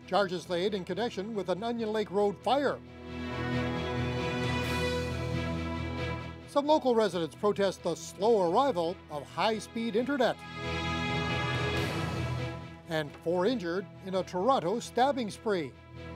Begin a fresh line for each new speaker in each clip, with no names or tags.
Charges laid in connection with an Onion Lake Road fire. Some local residents protest the slow arrival of high-speed internet. And 4 injured in a Toronto stabbing spree.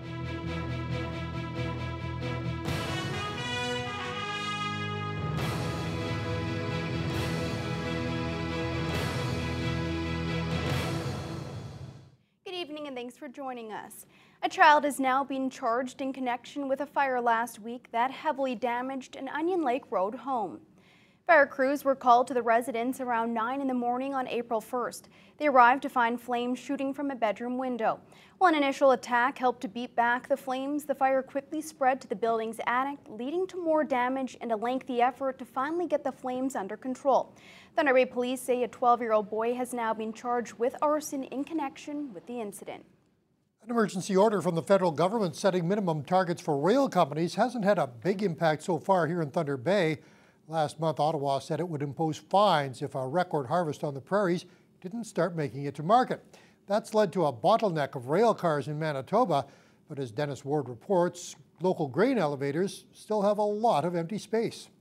Good evening and thanks for joining us. A child is now being charged in connection with a fire last week that heavily damaged an Onion Lake Road home. Fire crews were called to the residence around 9 in the morning on April 1st. They arrived to find flames shooting from a bedroom window. While an initial attack helped to beat back the flames, the fire quickly spread to the building's attic, leading to more damage and a lengthy effort to finally get the flames under control. Thunder Bay police say a 12-year-old boy has now been charged with arson in connection with the incident.
An emergency order from the federal government setting minimum targets for rail companies hasn't had a big impact so far here in Thunder Bay. Last month, Ottawa said it would impose fines if a record harvest on the prairies didn't start making it to market. That's led to a bottleneck of rail cars in Manitoba, but as Dennis Ward reports, local grain elevators still have a lot of empty space.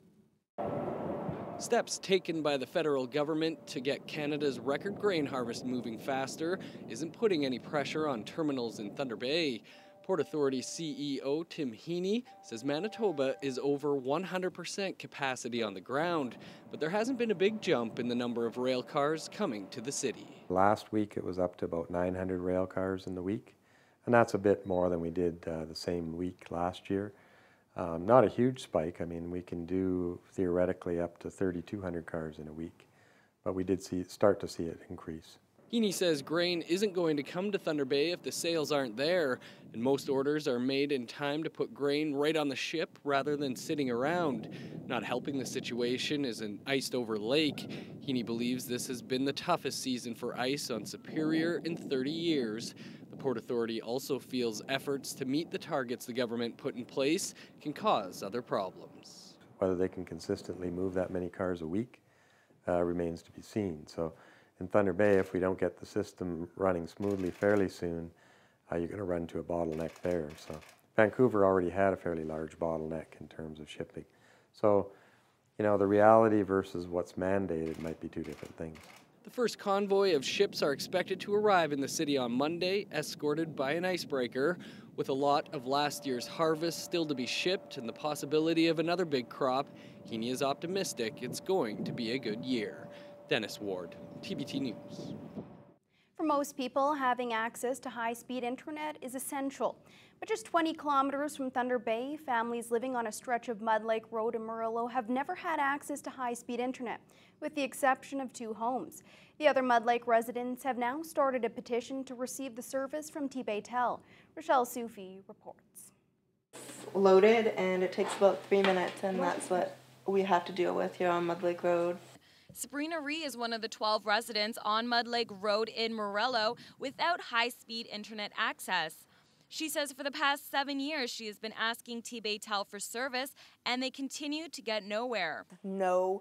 Steps taken by the federal government to get Canada's record grain harvest moving faster isn't putting any pressure on terminals in Thunder Bay. Port Authority CEO Tim Heaney says Manitoba is over 100% capacity on the ground, but there hasn't been a big jump in the number of rail cars coming to the city.
Last week it was up to about 900 rail cars in the week, and that's a bit more than we did the same week last year. Not a huge spike. I mean, we can do theoretically up to 3,200 cars in a week, but we did start to see it increase.
Heaney says grain isn't going to come to Thunder Bay if the sales aren't there, and most orders are made in time to put grain right on the ship rather than sitting around. Not helping the situation is an iced-over lake. Heaney believes this has been the toughest season for ice on Superior in 30 years. The Port Authority also feels efforts to meet the targets the government put in place can cause other problems.
Whether they can consistently move that many cars a week remains to be seen. So in Thunder Bay, if we don't get the system running smoothly fairly soon, you're going to run to a bottleneck there. So Vancouver already had a fairly large bottleneck in terms of shipping. So, you know, the reality versus what's mandated might be two different things.
The first convoy of ships are expected to arrive in the city on Monday, escorted by an icebreaker. With a lot of last year's harvest still to be shipped and the possibility of another big crop, Heaney is optimistic it's going to be a good year. Dennis Ward, TBT News.
For most people, having access to high-speed internet is essential. But just 20 kilometers from Thunder Bay, families living on a stretch of Mud Lake Road in Murillo have never had access to high-speed internet, with the exception of 2 homes. The other Mud Lake residents have now started a petition to receive the service from TBT. Rochelle Sufi reports.
It's loaded and it takes about 3 minutes, and that's what we have to deal with here on Mud Lake Road.
Sabrina Ree is one of the 12 residents on Mud Lake Road in Murillo without high-speed internet access. She says for the past 7 years she has been asking TBT for service and they continue to get nowhere.
No.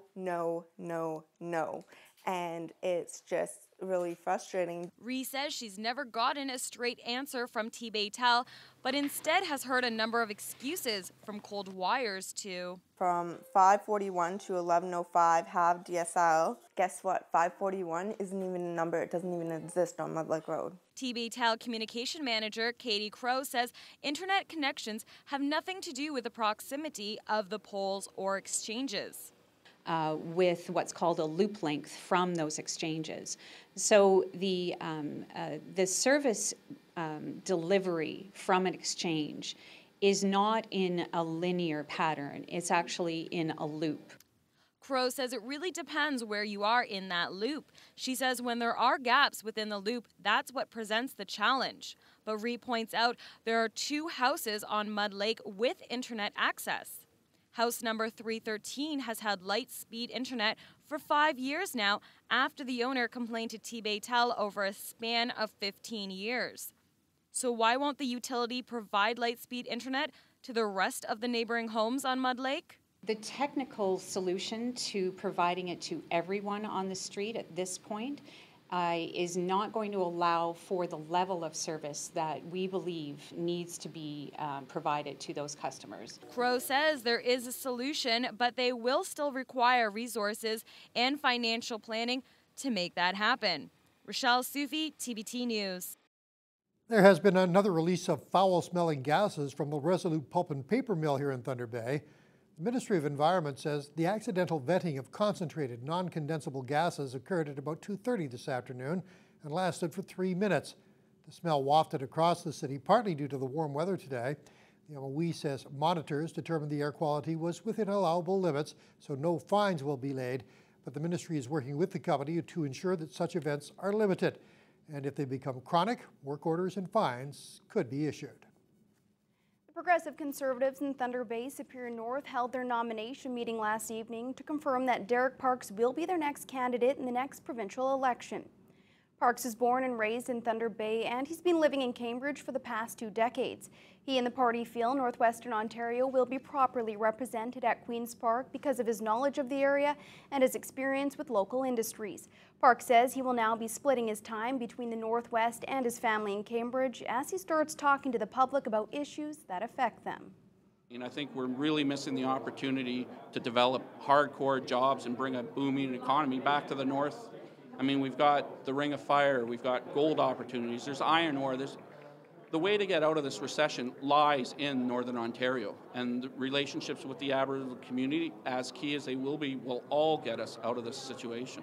And it's just really frustrating.
Ree says she's never gotten a straight answer from TBT, but instead has heard a number of excuses, from cold wires to
from 541 to 1105 have DSL. Guess what? 541 isn't even a number. It doesn't even exist on Mud Lake Road.
TBT communication manager Katie Crow says internet connections have nothing to do with the proximity of the poles or exchanges.
With what's called a loop length from those exchanges. So the service delivery from an exchange is not in a linear pattern. It's actually in a loop.
Crow says it really depends where you are in that loop. She says when there are gaps within the loop, that's what presents the challenge. But Ree points out there are 2 houses on Mud Lake with internet access. House number 313 has had light-speed internet for 5 years now after the owner complained to TBT over a span of 15 years. So why won't the utility provide light-speed internet to the rest of the neighboring homes on Mud Lake?
The technical solution to providing it to everyone on the street at this point is not going to allow for the level of service that we believe needs to be provided to those customers.
Crow says there is a solution, but they will still require resources and financial planning to make that happen. Rochelle Sufi, TBT News.
There has been another release of foul-smelling gases from the Resolute Pulp and Paper Mill here in Thunder Bay. The Ministry of Environment says the accidental venting of concentrated non-condensable gases occurred at about 2:30 this afternoon and lasted for 3 minutes. The smell wafted across the city, partly due to the warm weather today. The MOE says monitors determined the air quality was within allowable limits, so no fines will be laid. But the ministry is working with the company to ensure that such events are limited. And if they become chronic, work orders and fines could be issued.
Progressive Conservatives in Thunder Bay Superior North held their nomination meeting last evening to confirm that Derek Parks will be their next candidate in the next provincial election. Parks was born and raised in Thunder Bay, and he's been living in Cambridge for the past 2 decades. He and the party feel Northwestern Ontario will be properly represented at Queen's Park because of his knowledge of the area and his experience with local industries. Parks says he will now be splitting his time between the Northwest and his family in Cambridge as he starts talking to the public about issues that affect them.
And I think we're really missing the opportunity to develop hardcore jobs and bring a booming economy back to the north. I mean, we've got the Ring of Fire, we've got gold opportunities, there's iron ore. The way to get out of this recession lies in Northern Ontario, and the relationships with the Aboriginal community, as key as they will be, will all get us out of this situation.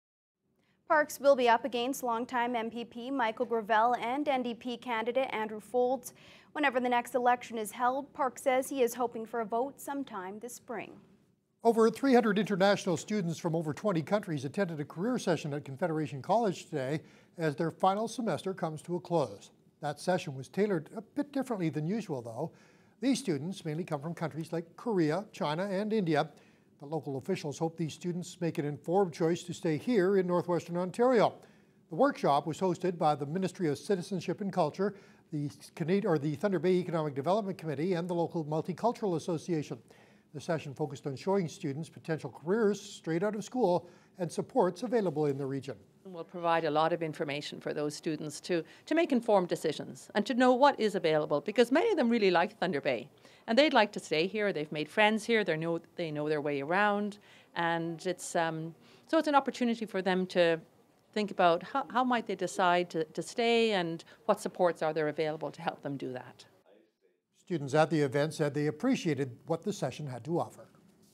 Parks will be up against longtime MPP Michael Gravel and NDP candidate Andrew Folds. Whenever the next election is held, Parks says he is hoping for a vote sometime this spring.
Over 300 international students from over 20 countries attended a career session at Confederation College today as their final semester comes to a close. That session was tailored a bit differently than usual, though. These students mainly come from countries like Korea, China, and India. The local officials hope these students make an informed choice to stay here in Northwestern Ontario. The workshop was hosted by the Ministry of Citizenship and Culture, the Thunder Bay Economic Development Committee, and the local Multicultural Association. The session focused on showing students potential careers straight out of school and supports available in the region.
We'll provide a lot of information for those students to make informed decisions and to know what is available, because many of them really like Thunder Bay and they'd like to stay here. They've made friends here, they know their way around, and it's so it's an opportunity for them to think about how might they decide to stay and what supports are there available to help them do that.
Students at the event said they appreciated what the session had to offer.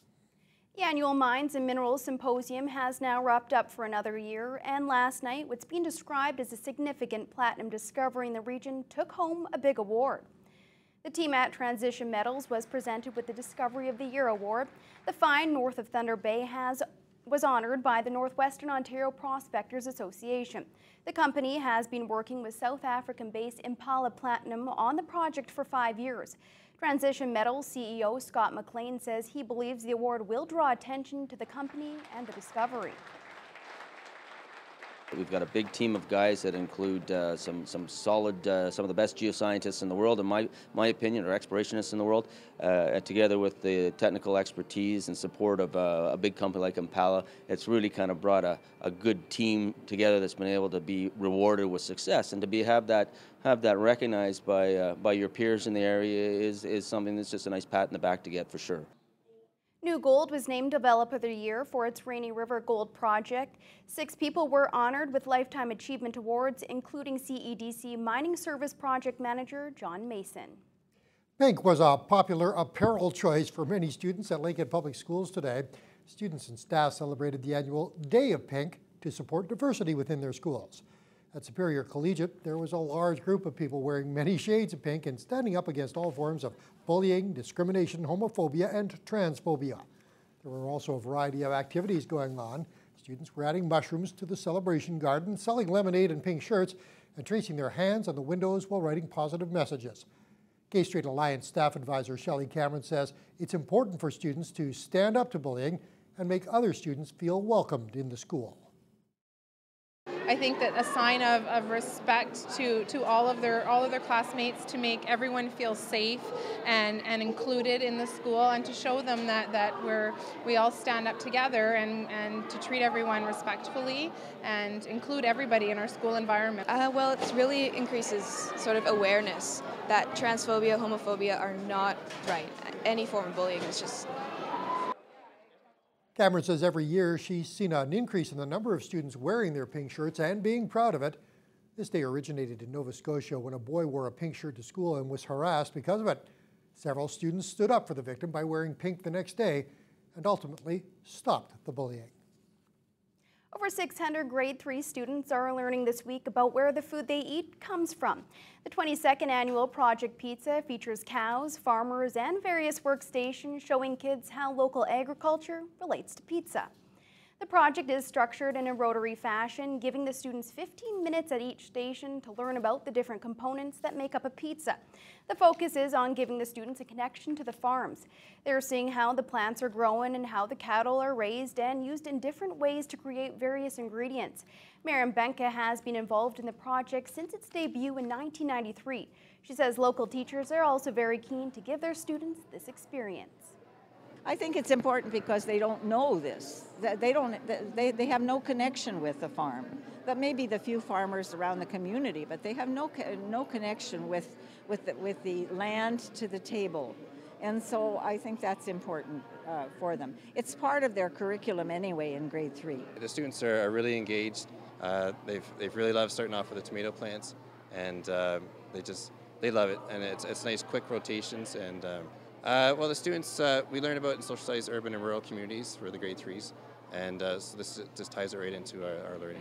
The annual Mines and Minerals Symposium has now wrapped up for another year, and last night what's been described as a significant platinum discovery in the region took home a big award. The team at Transition Metals was presented with the Discovery of the Year award. The find north of Thunder Bay was honored by the Northwestern Ontario Prospectors Association. The company has been working with South African-based Impala Platinum on the project for 5 years. Transition Metals CEO Scott McLean says he believes the award will draw attention to the company and the discovery.
We've got a big team of guys that include some solid, some of the best geoscientists in the world, in my opinion, or explorationists in the world, together with the technical expertise and support of a big company like Impala. It's really kind of brought a good team together that's been able to be rewarded with success, and to have that recognized by your peers in the area is something that's just a nice pat in the back to get, for sure.
New Gold was named Developer of the Year for its Rainy River Gold project. 6 people were honored with Lifetime Achievement Awards, including CEDC Mining Service Project Manager John Mason.
Pink was a popular apparel choice for many students at Lakehead Public Schools today. Students and staff celebrated the annual Day of Pink to support diversity within their schools. At Superior Collegiate, there was a large group of people wearing many shades of pink and standing up against all forms of bullying, discrimination, homophobia, and transphobia. There were also a variety of activities going on. Students were adding mushrooms to the celebration garden, selling lemonade and pink shirts, and tracing their hands on the windows while writing positive messages. Gay Straight Alliance staff advisor Shelley Cameron says it's important for students to stand up to bullying and make other students feel welcomed in the school.
I think that a sign of respect to all of their classmates, to make everyone feel safe and included in the school, and to show them that we all stand up together and to treat everyone respectfully and include everybody in our school environment.
Well, it really increases sort of awareness that transphobia, homophobia are not right. Any form of bullying is just...
Cameron says every year she's seen an increase in the number of students wearing their pink shirts and being proud of it. This day originated in Nova Scotia when a boy wore a pink shirt to school and was harassed because of it. Several students stood up for the victim by wearing pink the next day and ultimately stopped the bullying.
Over 600 grade 3 students are learning this week about where the food they eat comes from. The 22nd annual Project Pizza features cows, farmers, and various workstations showing kids how local agriculture relates to pizza. The project is structured in a rotary fashion, giving the students 15 minutes at each station to learn about the different components that make up a pizza. The focus is on giving the students a connection to the farms. They're seeing how the plants are grown and how the cattle are raised and used in different ways to create various ingredients. Miriam Benka has been involved in the project since its debut in 1993. She says local teachers are also very keen to give their students this experience.
I think it's important because they don't know this. They have no connection with the farm. That may be the few farmers around the community, but they have no connection with the land to the table. And so I think that's important for them. It's part of their curriculum anyway in grade 3.
The students are really engaged. They've really loved starting off with the tomato plants, and they love it. And it's nice, quick rotations. And well, the students, we learn about in social studies urban and rural communities for the grade 3s, and so this just ties it right into our learning.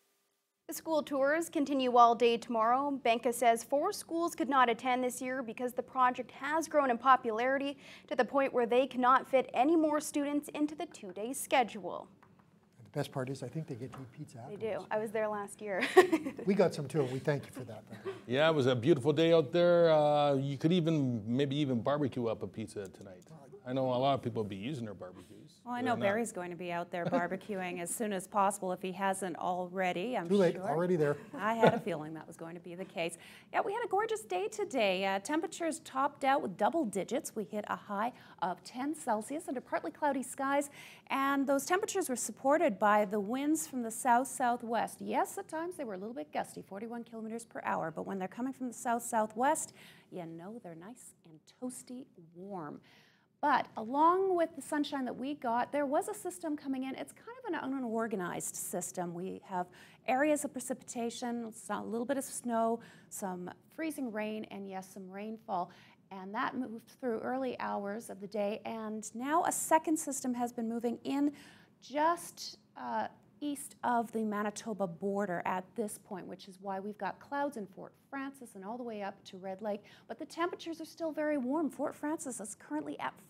The school tours continue all day tomorrow. Benka says 4 schools could not attend this year because the project has grown in popularity to the point where they cannot fit any more students into the 2-day schedule.
The best part is I think they get to eat pizza afterwards.
They do. I was there last year.
We got some too, and we thank you for that.
Yeah, it was a beautiful day out there. You could maybe even barbecue up a pizza tonight. I know a lot of people will be using their barbecues.
Well, I know Barry's going to be out there barbecuing as soon as possible if he hasn't already, I'm
Too late,
sure.
already there.
I had a feeling that was going to be the case. Yeah, we had a gorgeous day today. Temperatures topped out with double digits. We hit a high of 10 Celsius under partly cloudy skies, and those temperatures were supported by the winds from the south-southwest. Yes, at times they were a little bit gusty, 41 kilometers per hour, but when they're coming from the south-southwest, you know they're nice and toasty warm. But along with the sunshine that we got, there was a system coming in. It's kind of an unorganized system. We have areas of precipitation, a little bit of snow, some freezing rain, and yes, some rainfall. And that moved through early hours of the day. And now a second system has been moving in just east of the Manitoba border at this point, which is why we've got clouds in Fort Frances and all the way up to Red Lake. But the temperatures are still very warm. Fort Frances is currently at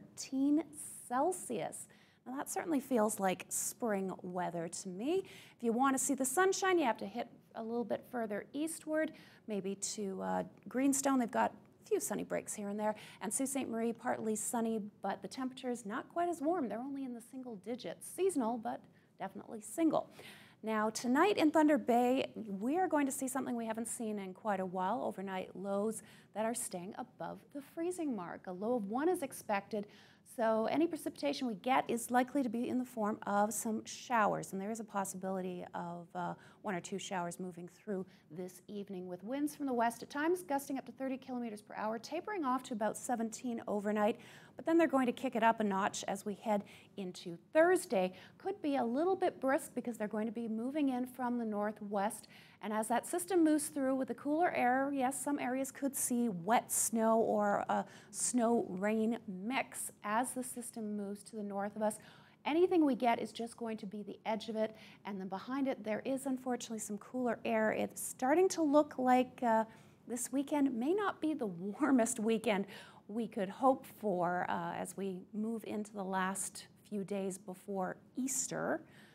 14 Celsius. Now that certainly feels like spring weather to me. If you want to see the sunshine, you have to hit a little bit further eastward, maybe to Greenstone. They've got a few sunny breaks here and there. And Sault Ste. Marie, partly sunny, but the temperature is not quite as warm. They're only in the single digits. Seasonal, but definitely single. Now tonight in Thunder Bay, we are going to see something we haven't seen in quite a while, overnight lows that are staying above the freezing mark. A low of 1 is expected, so any precipitation we get is likely to be in the form of some showers, and there is a possibility of 1 or 2 showers moving through this evening with winds from the west at times gusting up to 30 kilometers per hour, tapering off to about 17 overnight. But then they're going to kick it up a notch as we head into Thursday. Could be a little bit brisk because they're going to be moving in from the northwest. And as that system moves through with the cooler air, yes, some areas could see wet snow or a snow-rain mix as the system moves to the north of us. Anything we get is just going to be the edge of it. And then behind it, there is unfortunately some cooler air. It's starting to look like this weekend may not be the warmest weekend we could hope for as we move into the last few days before Easter.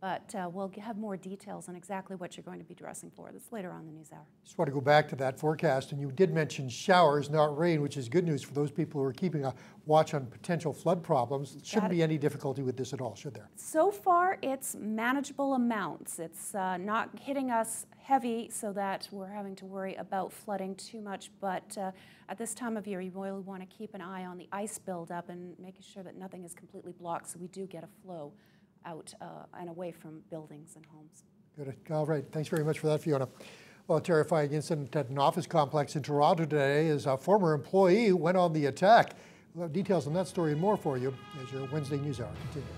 But we'll have more details on exactly what you're going to be dressing for. That's later on in the news hour.
Just want to go back to that forecast, and you did mention showers, not rain, which is good news for those people who are keeping a watch on potential flood problems. Shouldn't be any difficulty with this at all, should there?
So far, it's manageable amounts. It's not hitting us heavy so that we're having to worry about flooding too much, but at this time of year, you really want to keep an eye on the ice buildup and making sure that nothing is completely blocked so we do get a flow out and away from buildings and homes.
Good. All right. Thanks very much for that, Fiona. Well, a terrifying incident at an office complex in Toronto today as a former employee went on the attack. We'll have details on that story and more for you as your Wednesday News Hour continues.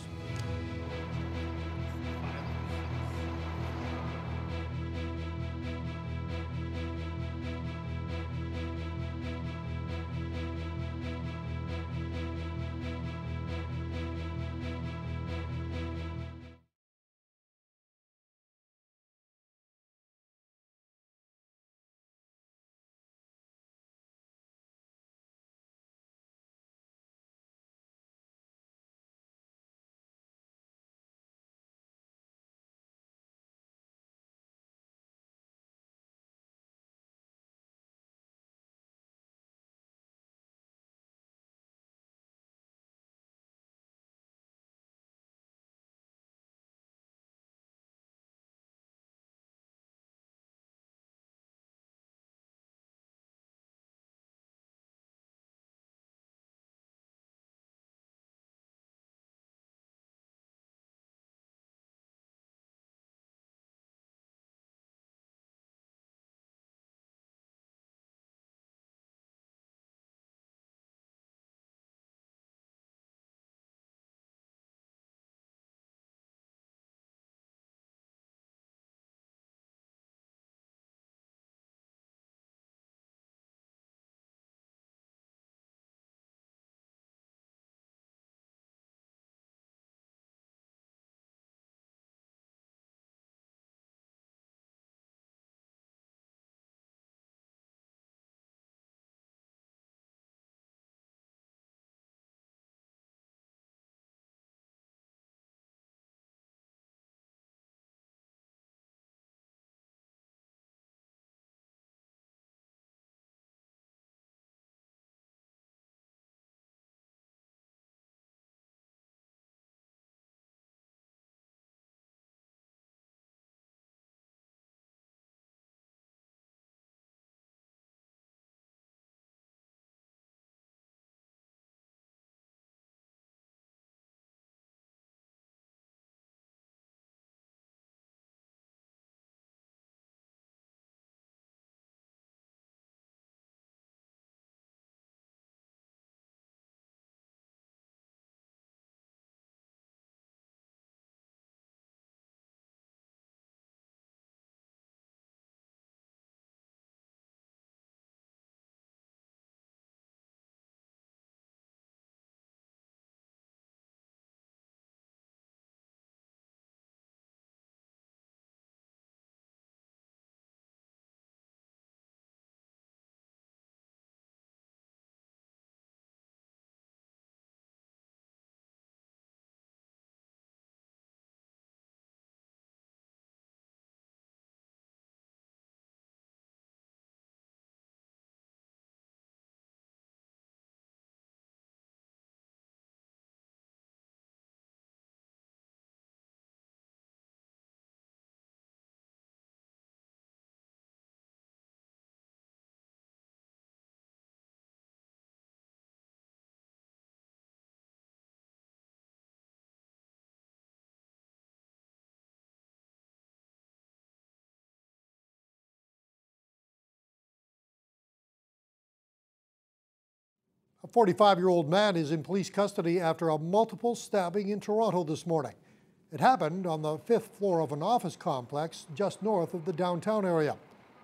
A 45-year-old man is in police custody after a multiple stabbing in Toronto this morning. It happened on the 5th floor of an office complex just north of the downtown area.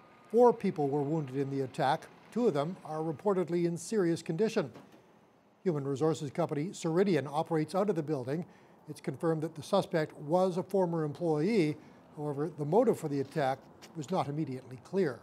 4 people were wounded in the attack. 2 of them are reportedly in serious condition. Human resources company Ceridian operates out of the building. It's confirmed that the suspect was a former employee. However, the motive for the attack was not immediately clear.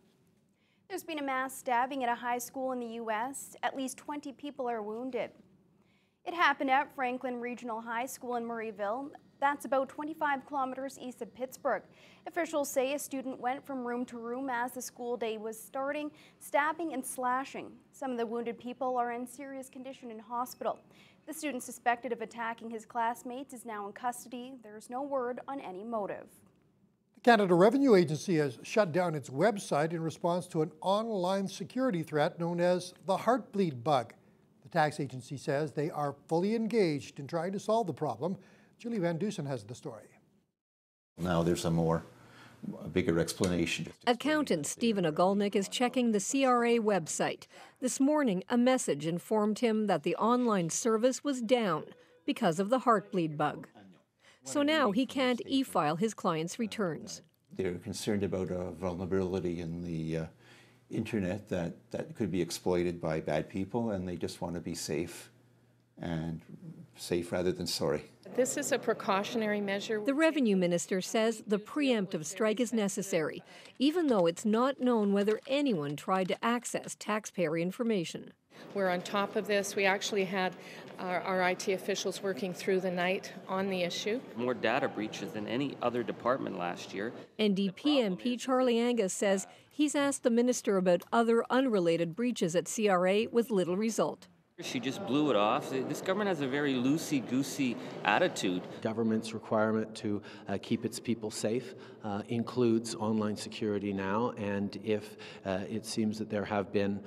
There's been a mass stabbing at a high school in the U.S. At least 20 people are wounded. It happened at Franklin Regional High School in Murrayville. That's about 25 kilometers east of Pittsburgh. Officials say a student went from room to room as the school day was starting, stabbing and slashing. Some of the wounded people are in serious condition in hospital. The student suspected of attacking his classmates is now in custody. There's no word on any motive.
The Canada Revenue Agency has shut down its website in response to an online security threat known as the heartbleed bug. The tax agency says they are fully engaged in trying to solve the problem. Julie Van Dusen has the story.
Now there's a bigger explanation.
Accountant Stephen Ogulnik is checking the CRA website. This morning, a message informed him that the online service was down because of the heartbleed bug. So now he can't e-file his clients' returns.
They're concerned about a vulnerability in the internet that could be exploited by bad people, and they just want to be safe, and safe rather than sorry.
This is a precautionary measure.
The revenue minister says the preemptive strike is necessary, even though it's not known whether anyone tried to access taxpayer information.
We're on top of this. We actually had our IT officials working through the night on the issue.
More data breaches than any other department last year.
NDP MP Charlie Angus says he's asked the minister about other unrelated breaches at CRA with little result.
She just blew it off. This government has a very loosey-goosey attitude.
Government's requirement to keep its people safe includes online security now, and if it seems that there have been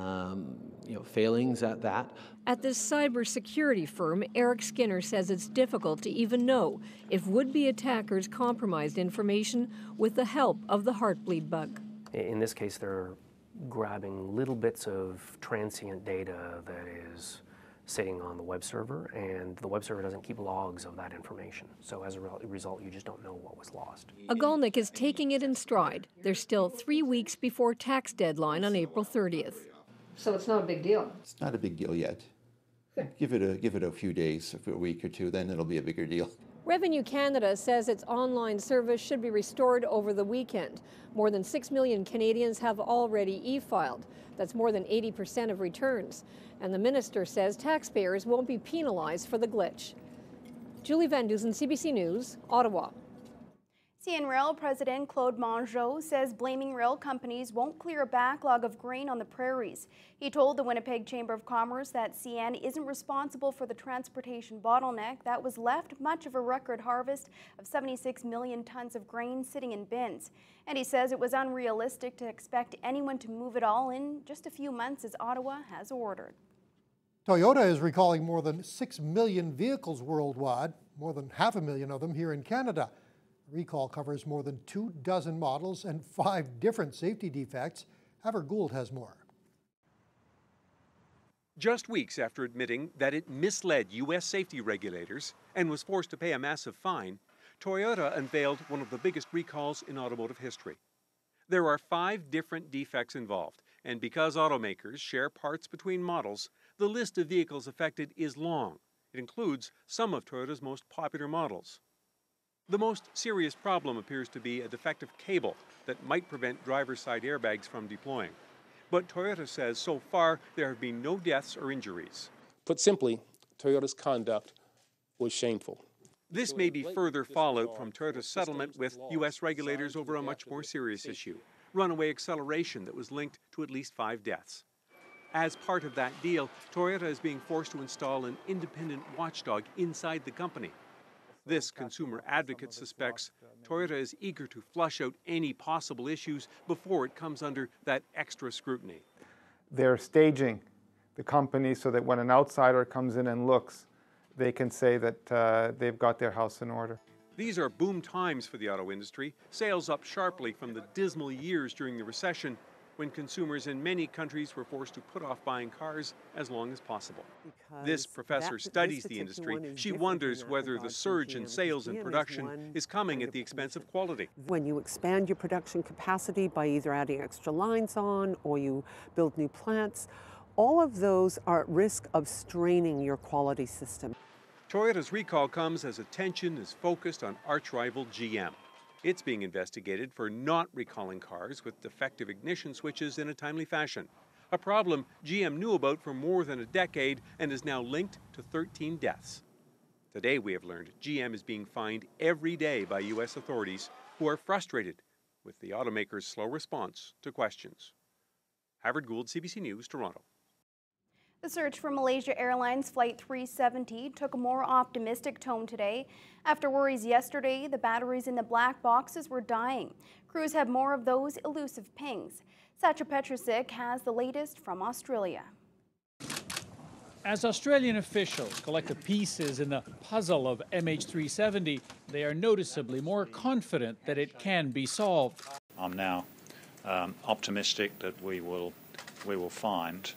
failings at that.
At this cybersecurity firm, Eric Skinner says it's difficult to even know if would-be attackers compromised information with the help of the heartbleed bug.
In this case, they're grabbing little bits of transient data that is sitting on the web server, and the web server doesn't keep logs of that information. So as a result, you just don't know what was lost.
Ogulnik is taking it in stride. There's still 3 weeks before tax deadline on April 30th. So it's not a big deal?
It's not a big deal yet. Give it a few days, a week or two, then it'll be a bigger deal.
Revenue Canada says its online service should be restored over the weekend. More than 6 million Canadians have already e-filed. That's more than 80% of returns. And the minister says taxpayers won't be penalized for the glitch. Julie Van Dusen, CBC News, Ottawa.
CN Rail President Claude Mongeau says blaming rail companies won't clear a backlog of grain on the prairies. He told the Winnipeg Chamber of Commerce that CN isn't responsible for the transportation bottleneck that was left much of a record harvest of 76 million tons of grain sitting in bins. And he says it was unrealistic to expect anyone to move it all in just a few months as Ottawa has ordered.
Toyota is recalling more than 6 million vehicles worldwide, more than 500,000 of them here in Canada. The recall covers more than 24 models and 5 different safety defects. Haver Gould has more.
Just weeks after admitting that it misled U.S. safety regulators and was forced to pay a massive fine, Toyota unveiled one of the biggest recalls in automotive history. There are 5 different defects involved, and because automakers share parts between models, the list of vehicles affected is long. It includes some of Toyota's most popular models. The most serious problem appears to be a defective cable that might prevent driver's side airbags from deploying. But Toyota says so far there have been no deaths or injuries.
Put simply, Toyota's conduct was shameful.
This may be further fallout from Toyota's settlement with U.S. regulators over a much more serious issue, runaway acceleration that was linked to at least 5 deaths. As part of that deal, Toyota is being forced to install an independent watchdog inside the company. This consumer advocate suspects Toyota is eager to flush out any possible issues before it comes under that extra scrutiny.
They're staging the company so that when an outsider comes in and looks, they can say that they've got their house in order.
These are boom times for the auto industry, sales up sharply from the dismal years during the recession when consumers in many countries were forced to put off buying cars as long as possible. This professor studies the industry. She wonders whether the surge in sales and production is coming at the expense of quality.
When you expand your production capacity by either adding extra lines on or you build new plants, all of those are at risk of straining your quality system.
Toyota's recall comes as attention is focused on arch-rival GM. It's being investigated for not recalling cars with defective ignition switches in a timely fashion, a problem GM knew about for more than a decade and is now linked to 13 deaths. Today, we have learned GM is being fined every day by U.S. authorities who are frustrated with the automaker's slow response to questions. Harvard Gould, CBC News, Toronto.
The search for Malaysia Airlines Flight 370 took a more optimistic tone today. After worries yesterday, the batteries in the black boxes were dying. Crews have more of those elusive pings. Sacha Petrosic has the latest from Australia.
As Australian officials collect the pieces in the puzzle of MH370, they are noticeably more confident that it can be solved.
I'm now optimistic that we will find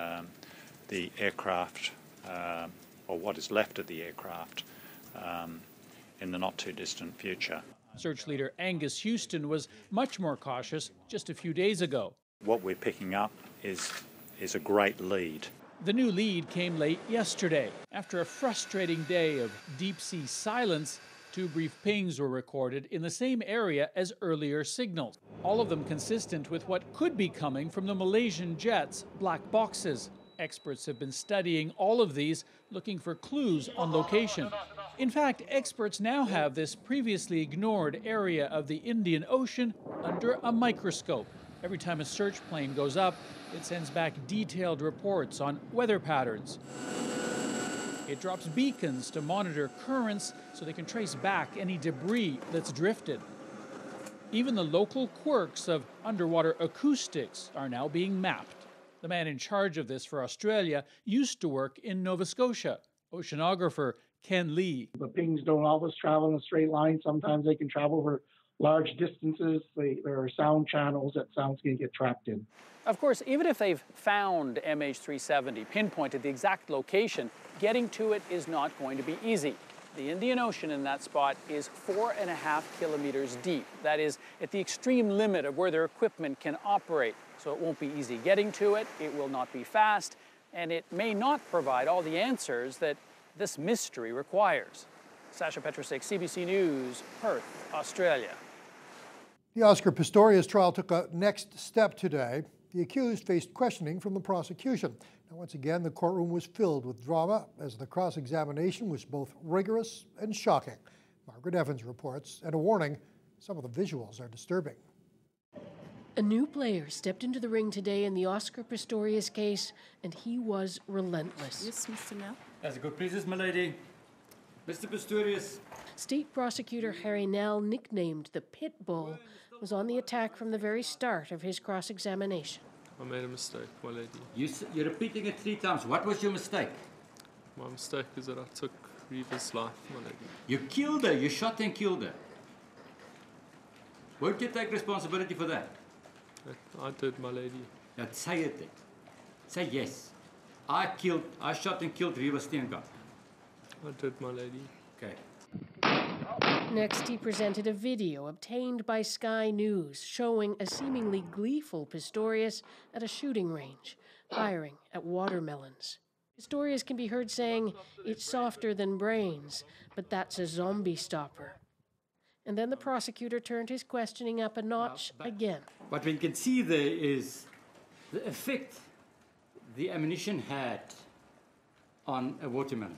the aircraft, or what is left of the aircraft, in the not too distant future.
Search leader Angus Houston was much more cautious just a few days ago.
What we're picking up is a great lead.
The new lead came late yesterday. After a frustrating day of deep-sea silence, 2 brief pings were recorded in the same area as earlier signals, all of them consistent with what could be coming from the Malaysian jet's black boxes. Experts have been studying all of these, looking for clues on location. In fact, experts now have this previously ignored area of the Indian Ocean under a microscope. Every time a search plane goes up, it sends back detailed reports on weather patterns. It drops beacons to monitor currents so they can trace back any debris that's drifted. Even the local quirks of underwater acoustics are now being mapped. The man in charge of this for Australia used to work in Nova Scotia, oceanographer Ken Lee.
The pings don't always travel in a straight line. Sometimes they can travel over large distances. There are sound channels that sounds can get trapped in.
Of course, even if they've found MH370, pinpointed the exact location, getting to it is not going to be easy. The Indian Ocean in that spot is 4.5 kilometers deep. That is at the extreme limit of where their equipment can operate. So it won't be easy getting to it, it will not be fast, and it may not provide all the answers that this mystery requires. Sacha Petrosic, CBC News, Perth, Australia.
The Oscar Pistorius trial took a next step today. The accused faced questioning from the prosecution. Now, once again, the courtroom was filled with drama as the cross-examination was both rigorous and shocking. Margaret Evans reports, and a warning, some of the visuals are disturbing.
A new player stepped into the ring today in the Oscar Pistorius case, and he was relentless.
Yes, Mr. Nell.
That's a good business, my lady. Mr. Pistorius.
State Prosecutor Harry Nell, nicknamed the Pit Bull, was on the attack from the very start of his cross-examination.
I made a mistake, my lady.
You're repeating it 3 times. What was your mistake?
My mistake is that I took Reva's life, my lady.
You killed her. You shot and killed her. Won't you take responsibility for that?
I did, my lady.
Now say it then. Say yes. I shot and killed Reva Steenkamp.
I did, my lady.
Okay.
Next, he presented a video obtained by Sky News showing a seemingly gleeful Pistorius at a shooting range, firing at watermelons. Pistorius can be heard saying, "It's softer than brains, but that's a zombie stopper." And then the prosecutor turned his questioning up a notch again.
What we can see there is the effect the ammunition had on a watermelon.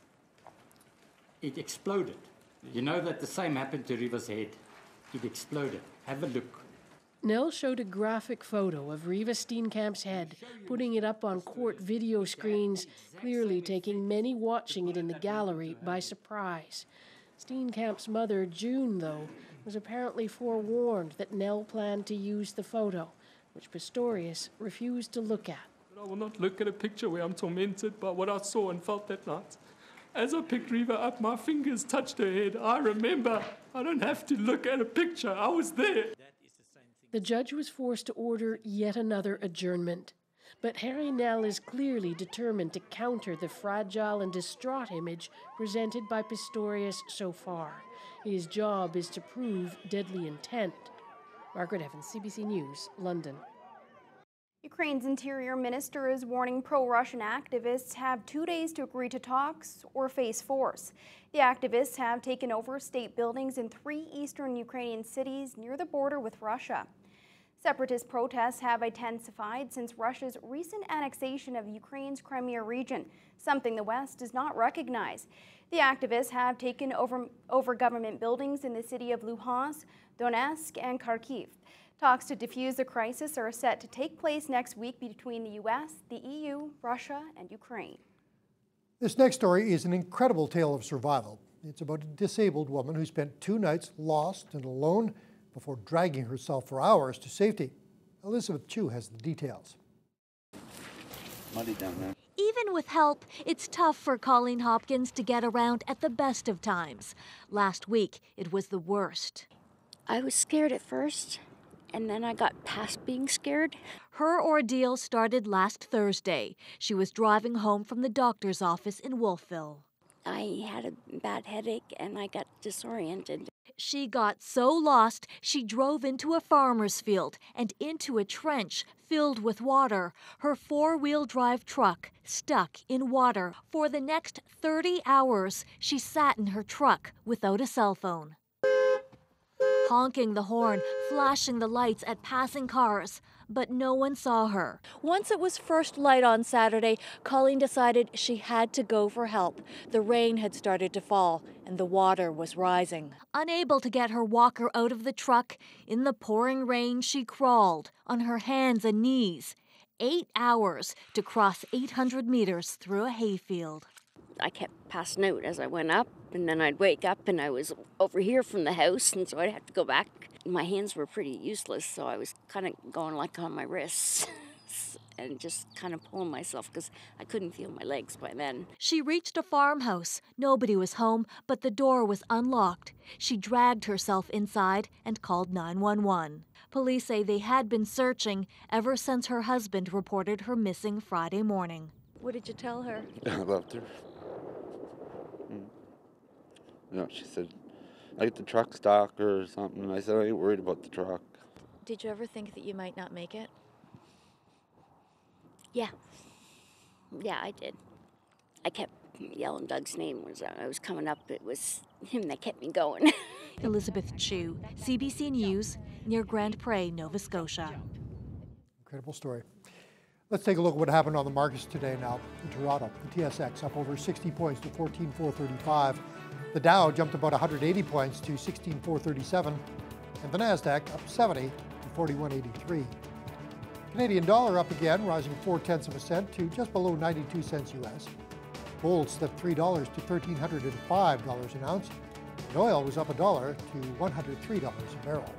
It exploded. You know that the same happened to Reva's head. It exploded. Have a look.
Nell showed a graphic photo of Reva Steenkamp's head, putting it up on court video screens, clearly taking many watching it in the gallery by surprise. Steenkamp's mother, June, though, was apparently forewarned that Nell planned to use the photo, which Pistorius refused to look at.
I will not look at a picture where I'm tormented by what I saw and felt that night. As I picked Reva up, my fingers touched her head. I remember. I don't have to look at a picture. I was there.
The judge was forced to order yet another adjournment. But Harry Nell is clearly determined to counter the fragile and distraught image presented by Pistorius so far. His job is to prove deadly intent. Margaret Evans, CBC News, London.
Ukraine's interior minister is warning pro-Russian activists have 2 days to agree to talks or face force. The activists have taken over state buildings in 3 eastern Ukrainian cities near the border with Russia. Separatist protests have intensified since Russia's recent annexation of Ukraine's Crimea region, something the West does not recognize. The activists have taken over government buildings in the city of Luhansk, Donetsk, and Kharkiv. Talks to defuse the crisis are set to take place next week between the U.S., the EU, Russia, and Ukraine.
This next story is an incredible tale of survival. It's about a disabled woman who spent 2 nights lost and alone before dragging herself for hours to safety. Elizabeth Chu has the details.
Muddy down there.
Even with help, it's tough for Colleen Hopkins to get around at the best of times. Last week, it was the worst.
I was scared at first, and then I got past being scared.
Her ordeal started last Thursday. She was driving home from the doctor's office in Wolfville.
I had a bad headache, and I got disoriented.
She got so lost, she drove into a farmer's field and into a trench filled with water. Her 4-wheel drive truck stuck in water. For the next 30 hours, she sat in her truck without a cell phone, honking the horn, flashing the lights at passing cars, but no one saw her. Once it was first light on Saturday, Colleen decided she had to go for help. The rain had started to fall and the water was rising. Unable to get her walker out of the truck, in the pouring rain she crawled on her hands and knees. 8 hours to cross 800 meters through a hayfield.
I kept passing out as I went up, and then I'd wake up and I was over here from the house, and so I'd have to go back. My hands were pretty useless, so I was kind of going like on my wrists and just kind of pulling myself because I couldn't feel my legs by then.
She reached a farmhouse. Nobody was home, but the door was unlocked. She dragged herself inside and called 911. Police say they had been searching ever since her husband reported her missing Friday morning. What did you tell her?
I loved her. No, she said, I get the truck stock or something. I said, I ain't worried about the truck.
Did you ever think that you might not make it?
Yeah. Yeah, I did. I kept yelling Doug's name as I was coming up. It was him that kept me going.
Elizabeth Chu, CBC News, near Grand Pré, Nova Scotia.
Incredible story. Let's take a look at what happened on the markets today now. In Toronto, the TSX up over 60 points to 14,435. The Dow jumped about 180 points to 16,437. And the NASDAQ up 70 to 4183. Canadian dollar up again, rising 0.4 cents to just below 92 cents US. Gold slipped $3 to $1,305 an ounce. And oil was up $1 to $103 a barrel.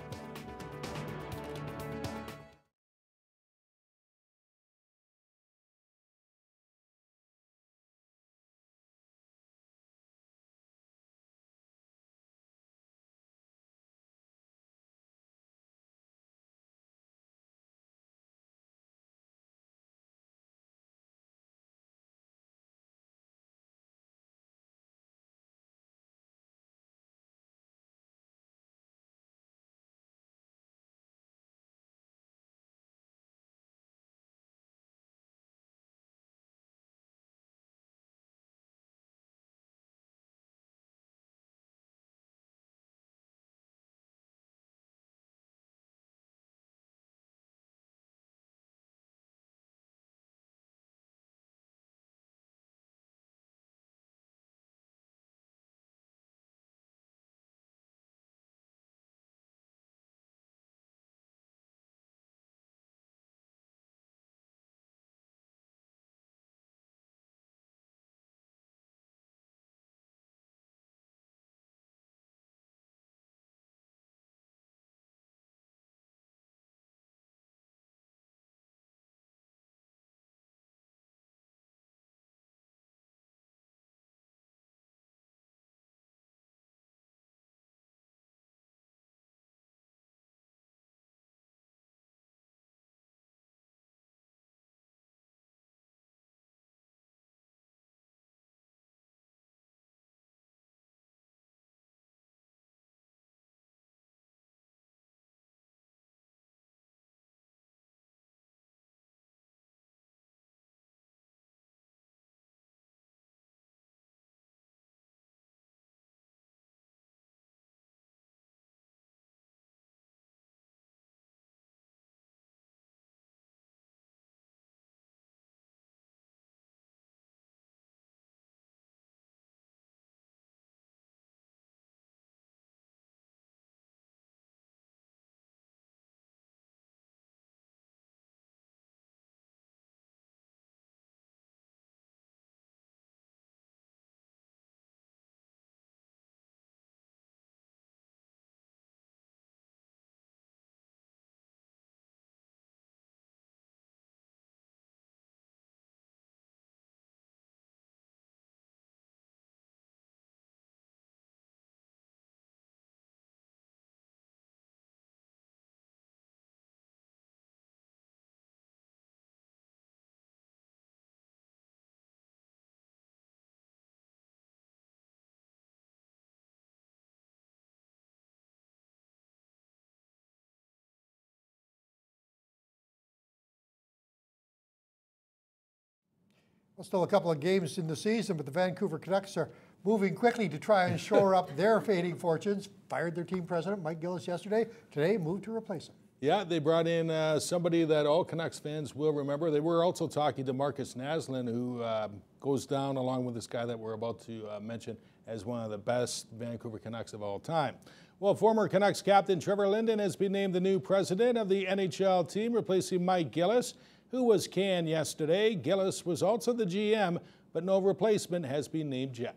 Well, still a couple of games in the season, but the Vancouver Canucks are moving quickly to try and shore up their fading fortunes. Fired their team president, Mike Gillis, yesterday. Today, moved to replace him.
Yeah, they brought in somebody that all Canucks fans will remember. They were also talking to Marcus Naslund, who goes down, along with this guy that we're about to mention, as one of the best Vancouver Canucks of all time. Well, former Canucks captain Trevor Linden has been named the new president of the NHL team, replacing Mike Gillis, who was canned yesterday. Gillis was also the GM, but no replacement has been named yet.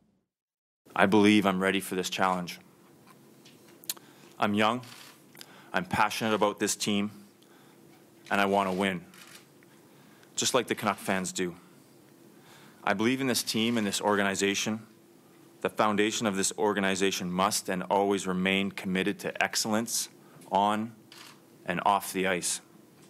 I believe I'm ready for this challenge. I'm young, I'm passionate about this team, and I want to win, just like the Canuck fans do. I believe in this team and this organization. The foundation of this organization must and always remain committed to excellence on and off the ice.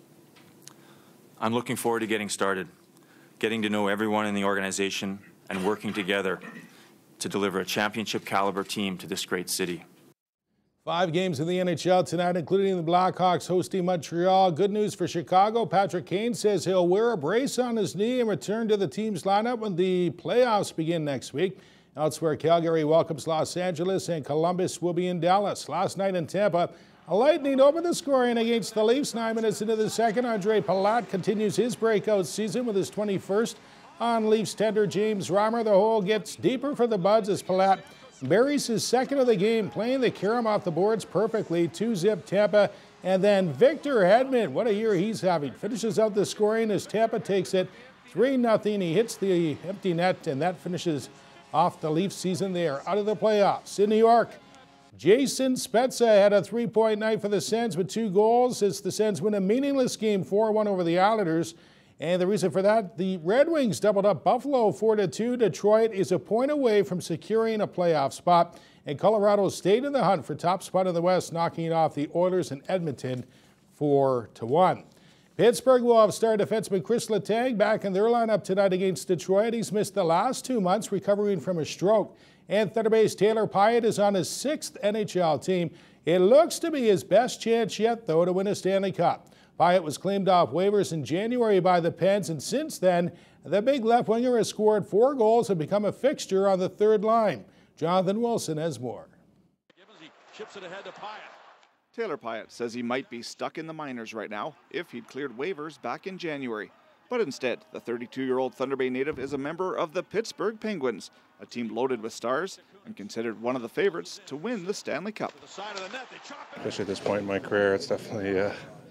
I'm looking forward to getting started, getting to know everyone in the organization, and working together to deliver a championship caliber team to this great city.
5 games in the NHL tonight, including the Blackhawks hosting Montreal. Good news for Chicago. Patrick Kane says he'll wear a brace on his knee and return to the team's lineup when the playoffs begin next week. Elsewhere, Calgary welcomes Los Angeles and Columbus will be in Dallas. Last night in Tampa, a Lightning opened the scoring against the Leafs 9 minutes into the second. Andre Palat continues his breakout season with his 21st on Leafs tender James Reimer. The hole gets deeper for the Buds as Palat buries his second of the game, playing the carom off the boards perfectly. 2-zip Tampa. And then Victor Hedman, what a year he's having, finishes out the scoring as Tampa takes it 3-0. He hits the empty net, and that finishes off the Leafs season. They are out of the playoffs. In New York, Jason Spezza had a 3-point night for the Sens with 2 goals as the Sens win a meaningless game 4-1 over the Islanders. And the reason for that, the Red Wings doubled up Buffalo 4-2. Detroit is a point away from securing a playoff spot. And Colorado stayed in the hunt for top spot in the West, knocking off the Oilers in Edmonton 4-1. Pittsburgh will have star defenseman Chris Letang back in their lineup tonight against Detroit. He's missed the last 2 months recovering from a stroke. And Thunder Bay's Taylor Pyatt is on his 6th NHL team. It looks to be his best chance yet, though, to win a Stanley Cup. Pyatt was claimed off waivers in January by the Pens, and since then, the big left winger has scored 4 goals and become a fixture on the third line. Jonathan Wilson has more.
He chips it ahead to Pyatt.
Taylor Pyatt says he might be stuck in the minors right now if he'd cleared waivers back in January. But instead, the 32-year-old Thunder Bay native is a member of the Pittsburgh Penguins, a team loaded with stars and considered one of the favorites to win the Stanley Cup.
Especially at this point in my career, it's definitely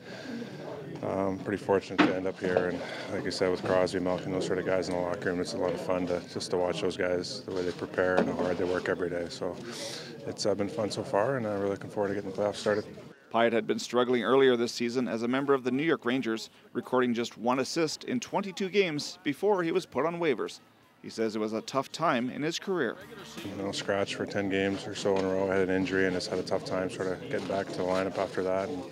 pretty fortunate to end up here. And like you said, with Crosby, Malkin, those sort of guys in the locker room, it's a lot of fun to watch those guys, the way they prepare and how hard they work every day. So it's been fun so far, and I'm really looking forward to getting the playoffs started.
Pyatt had been struggling earlier this season as a member of the New York Rangers, recording just 1 assist in 22 games before he was put on waivers. He says it was a tough time in his career.
Scratch for 10 games or so in a row. I had an injury and just had a tough time sort of getting back to the lineup after that. And,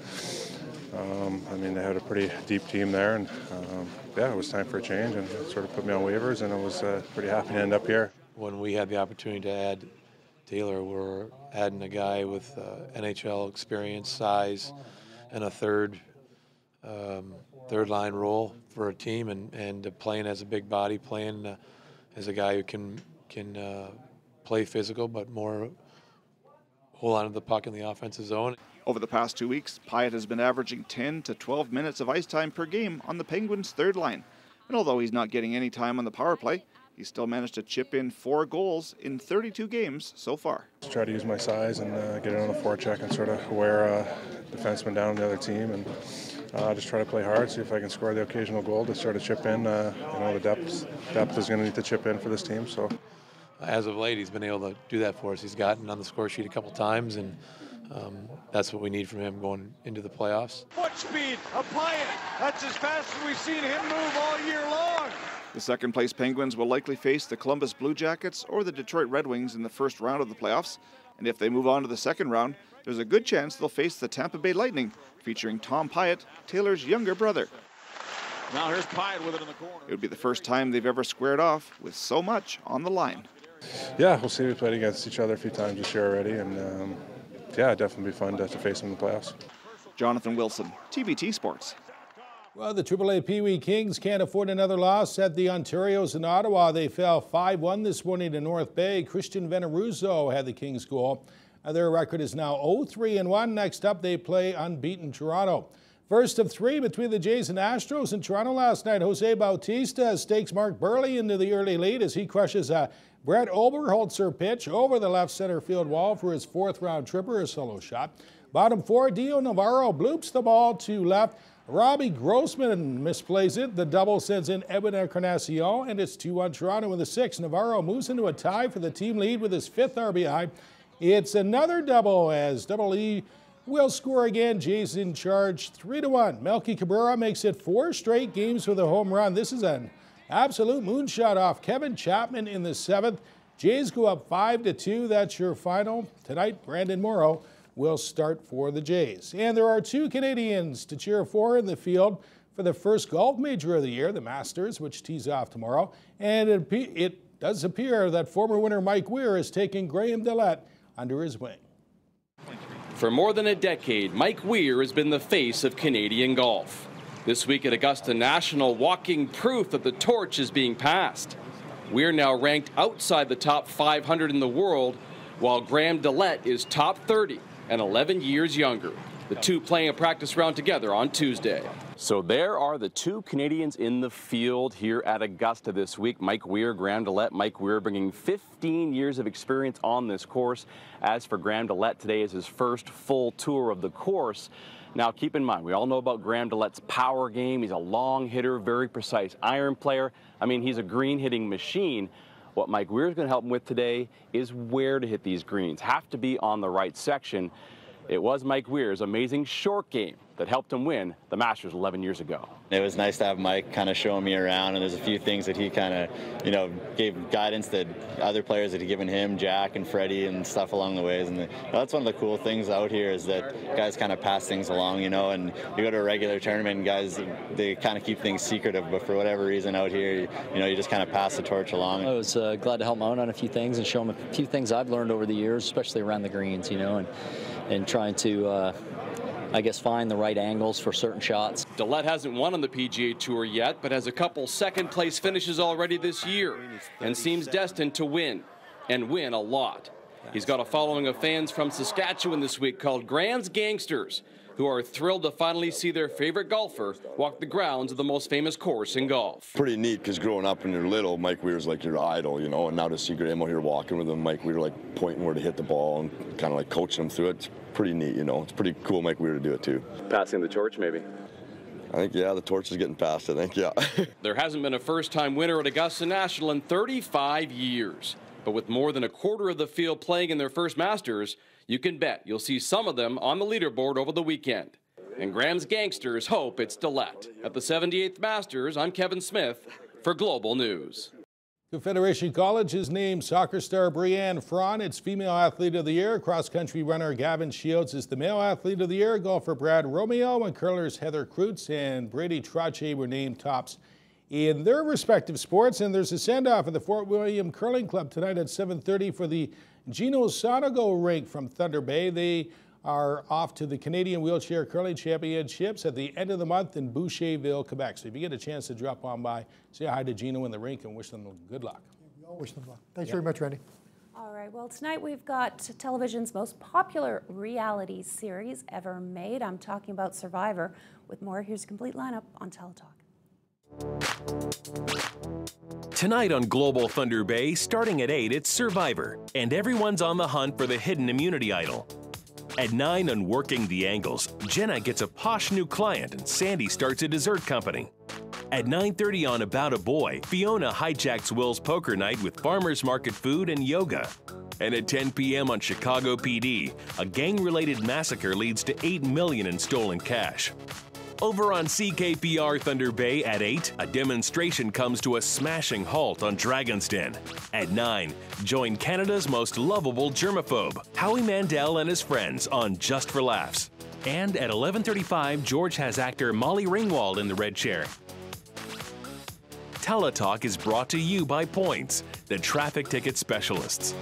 they had a pretty deep team there, and it was time for a change, and it sort of put me on waivers, and I was pretty happy to end up here.
When we had the opportunity to add Taylor, we're adding a guy with NHL experience, size, and a third line role for a team, and playing as a big body, playing as a guy who can play physical, but more hold on to the puck in the offensive zone.
Over the past 2 weeks, Pyatt has been averaging 10 to 12 minutes of ice time per game on the Penguins' third line. And although he's not getting any time on the power play, he still managed to chip in 4 goals in 32 games so far.
Just try to use my size and get it on the forecheck and sort of wear defensemen down on the other team, and just try to play hard, see if I can score the occasional goal to sort of chip in. The depth is going to need to chip in for this team. So,
as of late, he's been able to do that for us. He's gotten on the score sheet a couple times, and that's what we need from him going into the playoffs.
Foot speed of Pyatt. That's as fast as we've seen him move all year long.
The second-place Penguins will likely face the Columbus Blue Jackets or the Detroit Red Wings in the first round of the playoffs. And if they move on to the second round, there's a good chance they'll face the Tampa Bay Lightning, featuring Tom Pyatt, Taylor's younger brother.
Now here's Pyatt with it in the corner.
It would be the first time they've ever squared off with so much on the line.
Yeah, we'll see. We played against each other a few times this year already, and it'd definitely be fun to face them in the playoffs.
Jonathan Wilson, TBT Sports.
Well, the AAA Pee Wee Kings can't afford another loss at the Ontarios in Ottawa. They fell 5-1 this morning to North Bay. Christian Veneruzzo had the Kings goal. Their record is now 0-3-1. Next up, they play unbeaten Toronto. First of three between the Jays and Astros in Toronto last night. Jose Bautista stakes Mark Burley into the early lead as he crushes a Brett Oberholzer pitch over the left center field wall for his fourth-round tripper, a solo shot. Bottom four, Dio Navarro bloops the ball to left. Robbie Grossman misplays it. The double sends in Edwin Encarnacion, and it's 2-1 Toronto in the sixth. Navarro moves into a tie for the team lead with his fifth RBI. It's another double as Double E will score again. Jays in charge 3-1. Melky Cabrera makes it 4 straight games with a home run. This is an absolute moonshot off Kevin Chapman in the seventh. Jays go up 5-2. That's your final. Tonight, Brandon Morrow will start for the Jays. And there are 2 Canadians to cheer for in the field for the first golf major of the year, the Masters, which tees off tomorrow. And it does appear that former winner Mike Weir is taking Graham Dillette under his wing.
For more than a decade, Mike Weir has been the face of Canadian golf. This week at Augusta National, walking proof that the torch is being passed. Weir now ranked outside the top 500 in the world, while Graham Dillette is top 30 and 11 years younger. The two playing a practice round together on Tuesday. So there are the 2 Canadians in the field here at Augusta this week. Mike Weir, Graham Dillette. Mike Weir bringing 15 years of experience on this course. As for Graham Dillette, today is his first full tour of the course. Now keep in mind, we all know about Graham Dillette's power game. He's a long hitter, very precise iron player. I mean, he's a green hitting machine. What Mike Weir is going to help him with today is where to hit these greens. Have to be on the right section. It was Mike Weir's amazing short game that helped him win the Masters 11 years ago.
It was nice to have Mike kind of showing me around, and there's a few things that he kind of, gave guidance that other players had given him, Jack and Freddie and stuff along the ways. And that's one of the cool things out here is that guys kind of pass things along, and you go to a regular tournament, guys, they kind of keep things secretive, but for whatever reason out here, you just kind of pass the torch along.
I was glad to help him out on a few things and show him a few things I've learned over the years, especially around the greens, and trying to I guess, find the right angles for certain shots.
Dillette hasn't won on the PGA Tour yet, but has a couple second-place finishes already this year and seems destined to win, and win a lot. He's got a following of fans from Saskatchewan this week called Graham's Gangsters, who are thrilled to finally see their favorite golfer walk the grounds of the most famous course in golf.
Pretty neat, because growing up when you're little, Mike Weir's like your idol, and now to see Graham out here walking with him, Mike Weir like pointing where to hit the ball and kind of like coaching him through it. It's pretty neat, It's pretty cool Mike Weir to do it too.
Passing the torch, maybe?
I think, yeah, the torch is getting passed, I think, yeah.
There hasn't been a first-time winner at Augusta National in 35 years. But with more than a quarter of the field playing in their first Masters, you can bet you'll see some of them on the leaderboard over the weekend. And Graham's Gangsters hope it's Dillette. At the 78th Masters, I'm Kevin Smith for Global News.
Confederation College has named soccer star Brianne Fraun its Female Athlete of the Year. Cross-country runner Gavin Shields is the Male Athlete of the Year. Golfer Brad Romeo and curlers Heather Kreutz and Brady Trache were named tops in their respective sports. And there's a send-off at the Fort William Curling Club tonight at 7:30 for the Gino Sonago rink from Thunder Bay. They are off to the Canadian Wheelchair Curling Championships at the end of the month in Boucherville, Quebec. So if you get a chance to drop on by, say hi to Gino in the rink and wish them good luck.
We all wish them luck. Thanks very much, Randy.
All right, well, tonight we've got television's most popular reality series ever made. I'm talking about Survivor. With more, here's a complete lineup on Teletalk.
Tonight on Global Thunder Bay, starting at 8, it's Survivor, and everyone's on the hunt for the hidden immunity idol. At 9 on Working the Angles, Jenna gets a posh new client and Sandy starts a dessert company. At 9:30 on About a Boy, Fiona hijacks Will's poker night with farmers market food and yoga. And at 10 p.m. on Chicago PD, a gang-related massacre leads to $8 million in stolen cash. Over on CKPR Thunder Bay at 8, a demonstration comes to a smashing halt on Dragon's Den. At 9, join Canada's most lovable germaphobe, Howie Mandel and his friends on Just for Laughs. And at 11:35, George has actor Molly Ringwald in the red chair. Teletalk is brought to you by Points, the traffic ticket specialists.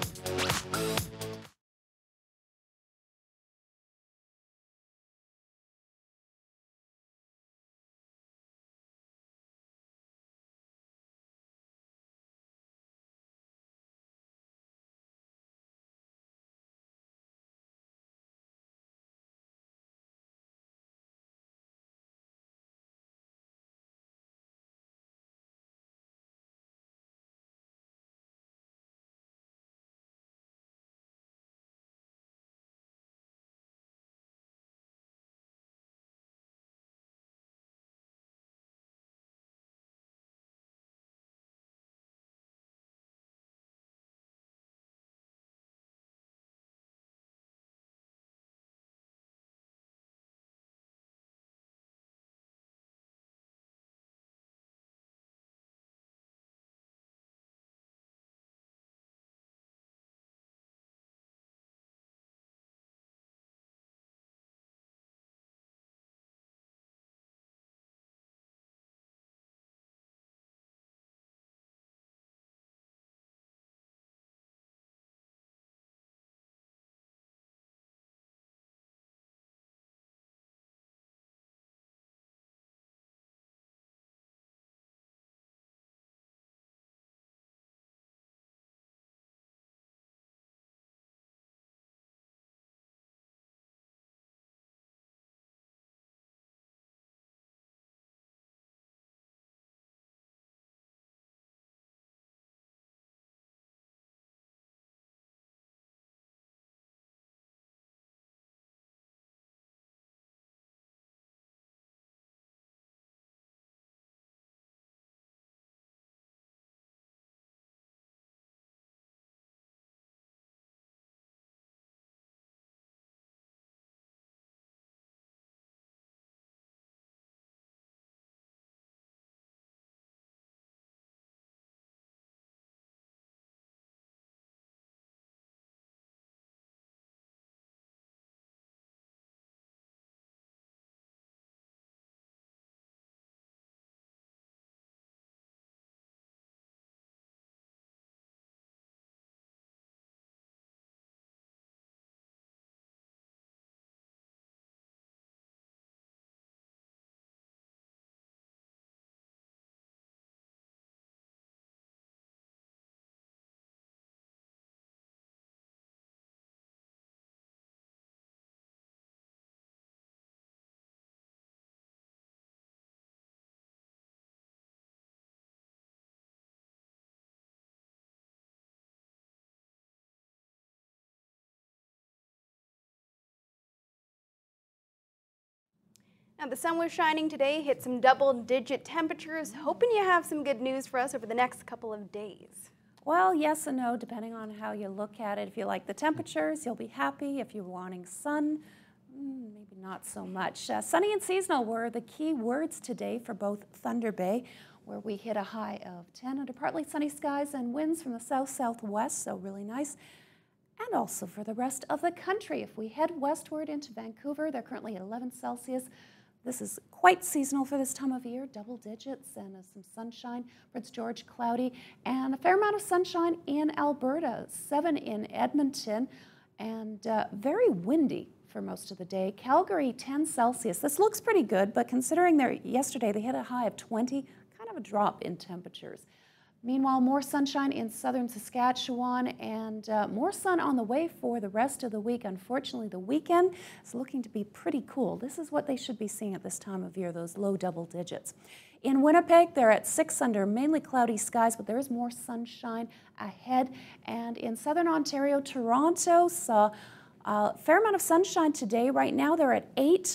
Now, the sun was shining today, hit some double-digit temperatures. Hoping you have some good news for us over the next couple of days.
Well, yes and no, depending on how you look at it. If you like the temperatures, you'll be happy. If you're wanting sun, maybe not so much. Sunny and seasonal were the key words today for both Thunder Bay, where we hit a high of 10 under partly sunny skies and winds from the south-southwest, so really nice. And also for the rest of the country. If we head westward into Vancouver, they're currently at 11 Celsius. This is quite seasonal for this time of year, double digits and some sunshine. Prince George, cloudy, and a fair amount of sunshine in Alberta, 7 in Edmonton, and very windy for most of the day. Calgary, 10 Celsius. This looks pretty good, but considering yesterday they hit a high of 20, kind of a drop in temperatures. Meanwhile, more sunshine in southern Saskatchewan and more sun on the way for the rest of the week. Unfortunately, the weekend is looking to be pretty cool. This is what they should be seeing at this time of year, those low double digits. In Winnipeg, they're at 6 under mainly cloudy skies, but there is more sunshine ahead. And in southern Ontario, Toronto saw a fair amount of sunshine today. Right now, they're at 8.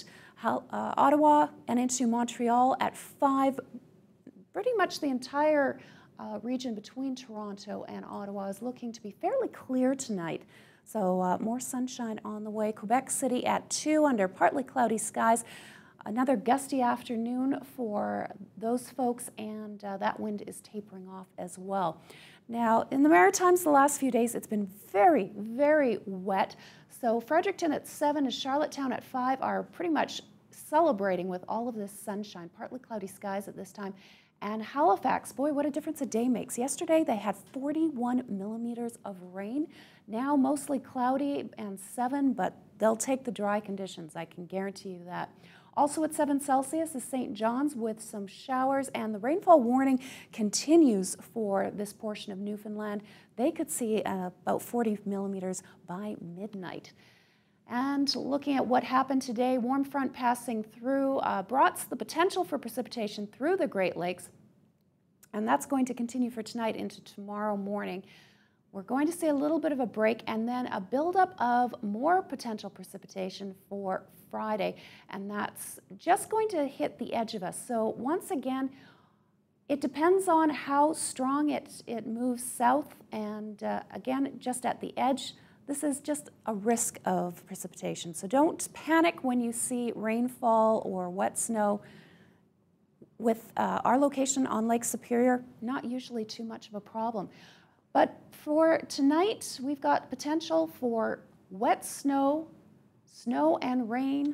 Ottawa and into Montreal at 5. Pretty much the entire region between Toronto and Ottawa is looking to be fairly clear tonight. So more sunshine on the way. Quebec City at 2 under partly cloudy skies. Another gusty afternoon for those folks, and that wind is tapering off as well. Now, in the Maritimes the last few days, it's been very, very wet. So Fredericton at 7 and Charlottetown at 5 are pretty much celebrating with all of this sunshine, partly cloudy skies at this time. And Halifax, boy, what a difference a day makes. Yesterday, they had 41 millimeters of rain. Now, mostly cloudy and 7, but they'll take the dry conditions, I can guarantee you that. Also at 7 Celsius is St. John's with some showers, and the rainfall warning continues for this portion of Newfoundland. They could see about 40 millimeters by midnight. And looking at what happened today, warm front passing through brought the potential for precipitation through the Great Lakes, and that's going to continue for tonight into tomorrow morning. We're going to see a little bit of a break and then a buildup of more potential precipitation for Friday, and that's just going to hit the edge of us. So once again, it depends on how strong it moves south, and again, just at the edge. This is just a risk of precipitation. So don't panic when you see rainfall or wet snow. With our location on Lake Superior, not usually too much of a problem. But for tonight, we've got potential for wet snow, snow and rain,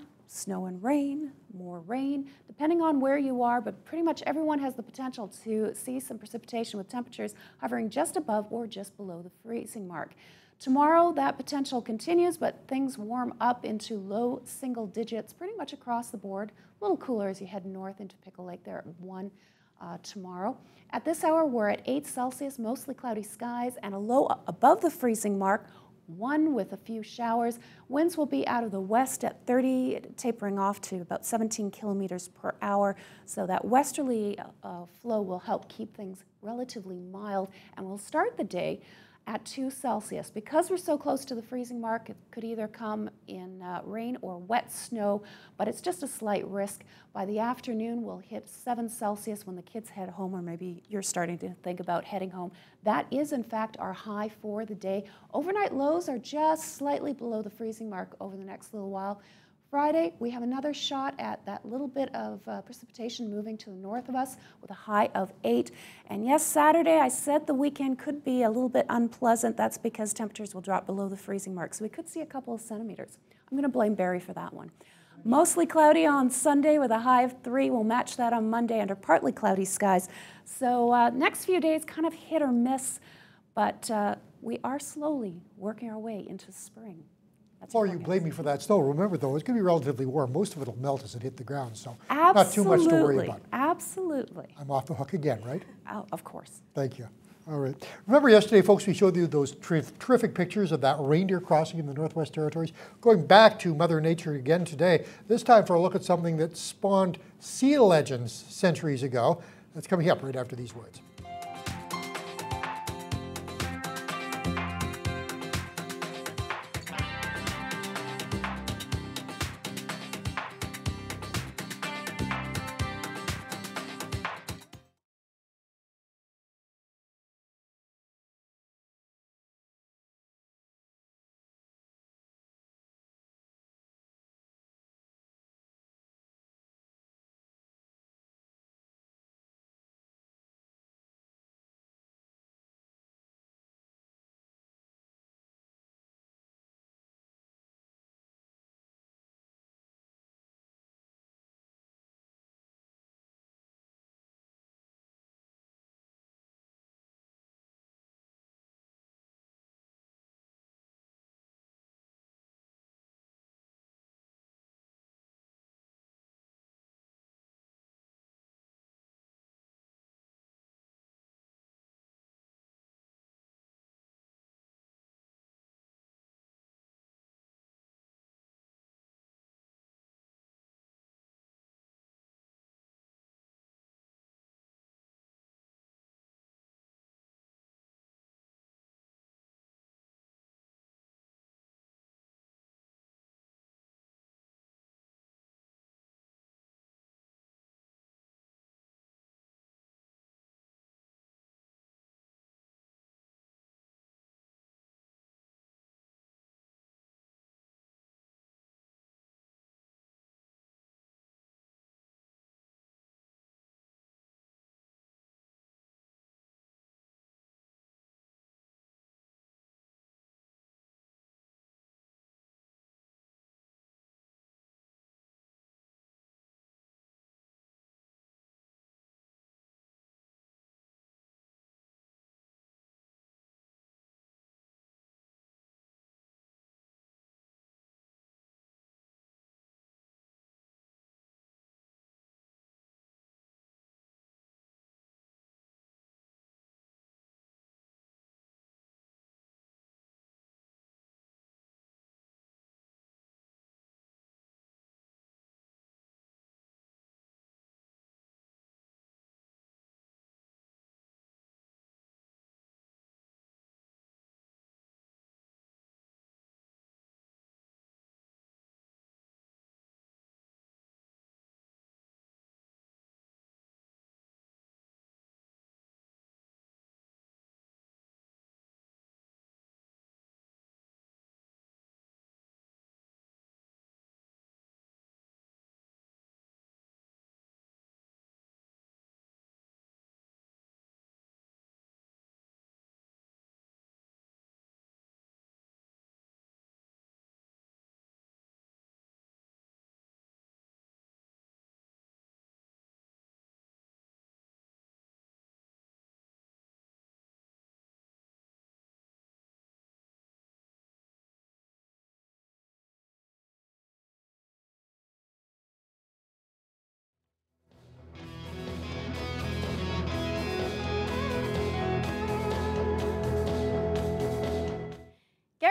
more rain, depending on where you are, but pretty much everyone has the potential to see some precipitation with temperatures hovering just above or just below the freezing mark. Tomorrow, that potential continues, but things warm up into low single digits pretty much across the board. A little cooler as you head north into Pickle Lake there at 1 tomorrow. At this hour, we're at 8 Celsius, mostly cloudy skies, and a low above the freezing mark, 1 with a few showers. Winds will be out of the west at 30, tapering off to about 17 kilometers per hour. So that westerly flow will help keep things relatively mild, and we'll start the day at 2 Celsius. Because we're so close to the freezing mark, it could either come in rain or wet snow, but it's just a slight risk. By the afternoon, we'll hit 7 Celsius when the kids head home, or maybe you're starting to think about heading home. That is, in fact, our high for the day. Overnight lows are just slightly below the freezing mark over the next little while. Friday, we have another shot at that little bit of precipitation moving to the north of us with a high of 8. And yes, Saturday, I said the weekend could be a little bit unpleasant. That's because temperatures will drop below the freezing mark. So we could see a couple of centimeters. I'm going to blame Barry for that one. Mostly cloudy on Sunday with a high of 3. We'll match that on Monday under partly cloudy skies. So next few days kind of hit or miss, but we are slowly working our way into spring.
Before you blame me for that snow, remember though, it's going to be relatively warm. Most of it will melt as it hit the ground, so not too much to worry about.
Absolutely.
I'm off the hook again, right?
Of course.
Thank you. All right. Remember yesterday, folks, we showed you those terrific pictures of that reindeer crossing in the Northwest Territories. Going back to Mother Nature again today, this time for a look at something that spawned seal legends centuries ago. That's coming up right after these words.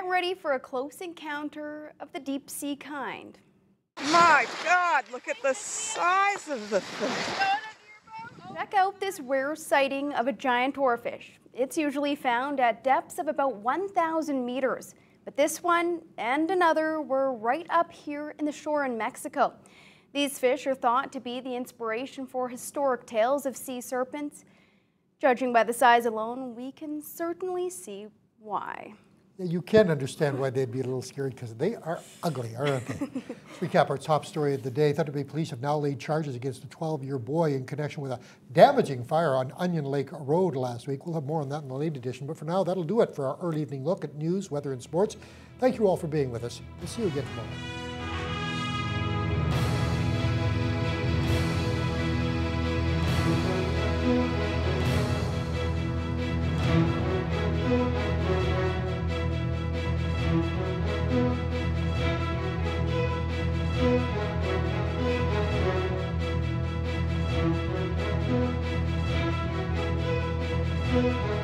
Get ready for a close encounter of the deep sea kind.
My God, look at the size of the thing.
Check out this rare sighting of a giant oarfish. It's usually found at depths of about 1,000 meters. But this one and another were right up here in the shore in Mexico. These fish are thought to be the inspiration for historic tales of sea serpents. Judging by the size alone, we can certainly see why.
Yeah, you can understand why they'd be a little scary because they are ugly, aren't they? To recap our top story of the day, Thunder Bay Police have now laid charges against a 12-year boy in connection with a damaging fire on Onion Lake Road last week. We'll have more on that in the late edition, but for now, that'll do it for our early evening look at news, weather, and sports. Thank you all for being with us. We'll see you again tomorrow. Thank you.